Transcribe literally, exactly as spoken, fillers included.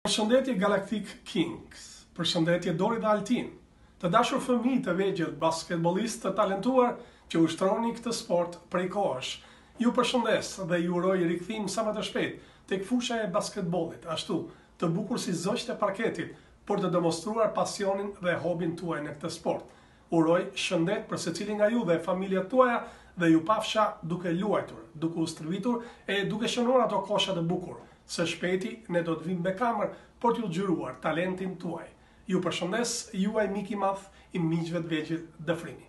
Përshëndetje Galactic Kings, përshëndetje Dori dhe Altin, të dashur fëmijë të vegjël basketbollistë të talentuar që ushtroni këtë sport prej kohësh. Ju përshëndes dhe ju uroj rikthim sa më të shpejt tek fusha e basketbollit, ashtu të bukur si zogjtë e parketit, për të demonstruar pasionin dhe hobin tuaj në këtë sport. Uroj shëndet për secilin nga ju dhe familjet tuaja dhe ju pafsha duke luajtur, duke u stërvitur e duke shënuar ato kosha të bukur. Së shpejti ne do të vim me kamër për t'ju xhiruar talentin tuaj. Ju përshëndes, juaj mik i madh i miqve të vegjël Dëfrimi.